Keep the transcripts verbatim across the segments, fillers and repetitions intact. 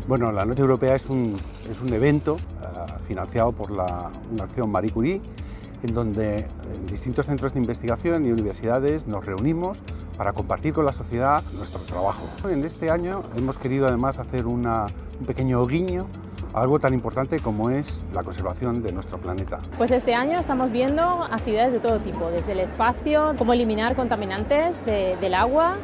Bueno, la Noche Europea es un, es un evento uh, financiado por la, una acción Marie Curie, en donde en distintos centros de investigación y universidades nos reunimos para compartir con la sociedad nuestro trabajo. En este año hemos querido además hacer una, un pequeño guiño a algo tan importante como es la conservación de nuestro planeta. Pues este año estamos viendo actividades de todo tipo, desde el espacio, cómo eliminar contaminantes de, del agua.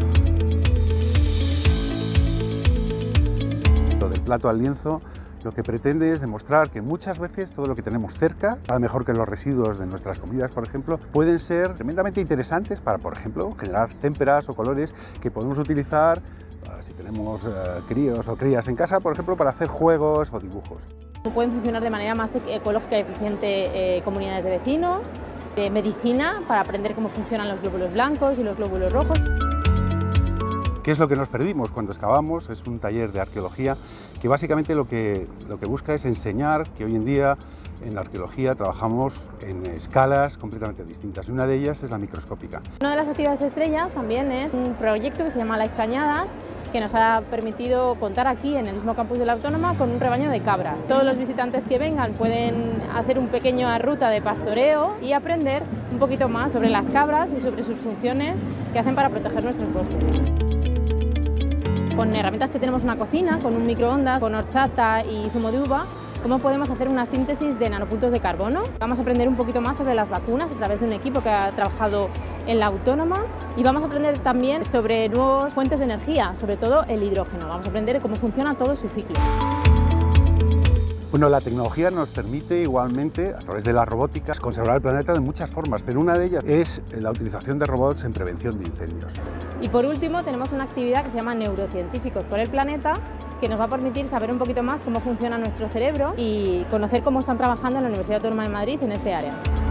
Lo del plato al lienzo lo que pretende es demostrar que muchas veces todo lo que tenemos cerca, nada mejor que los residuos de nuestras comidas, por ejemplo, pueden ser tremendamente interesantes para, por ejemplo, generar témperas o colores que podemos utilizar uh, si tenemos uh, críos o crías en casa, por ejemplo, para hacer juegos o dibujos. Pueden funcionar de manera más ecológica y eficiente eh, comunidades de vecinos, de medicina, para aprender cómo funcionan los glóbulos blancos y los glóbulos rojos. ¿Qué es lo que nos perdimos cuando excavamos? Es un taller de arqueología que básicamente lo que, lo que busca es enseñar que hoy en día en la arqueología trabajamos en escalas completamente distintas y una de ellas es la microscópica. Una de las actividades estrellas también es un proyecto que se llama Life Cañadas, que nos ha permitido contar aquí en el mismo campus de la Autónoma con un rebaño de cabras. Todos los visitantes que vengan pueden hacer una pequeña ruta de pastoreo y aprender un poquito más sobre las cabras y sobre sus funciones que hacen para proteger nuestros bosques. Con herramientas que tenemos en una cocina, con un microondas, con horchata y zumo de uva, cómo podemos hacer una síntesis de nanopuntos de carbono. Vamos a aprender un poquito más sobre las vacunas a través de un equipo que ha trabajado en la Autónoma y vamos a aprender también sobre nuevas fuentes de energía, sobre todo el hidrógeno. Vamos a aprender cómo funciona todo su ciclo. Bueno, la tecnología nos permite igualmente, a través de la robótica, conservar el planeta de muchas formas, pero una de ellas es la utilización de robots en prevención de incendios. Y por último tenemos una actividad que se llama Neurocientíficos por el Planeta, que nos va a permitir saber un poquito más cómo funciona nuestro cerebro y conocer cómo están trabajando en la Universidad Autónoma de Madrid en este área.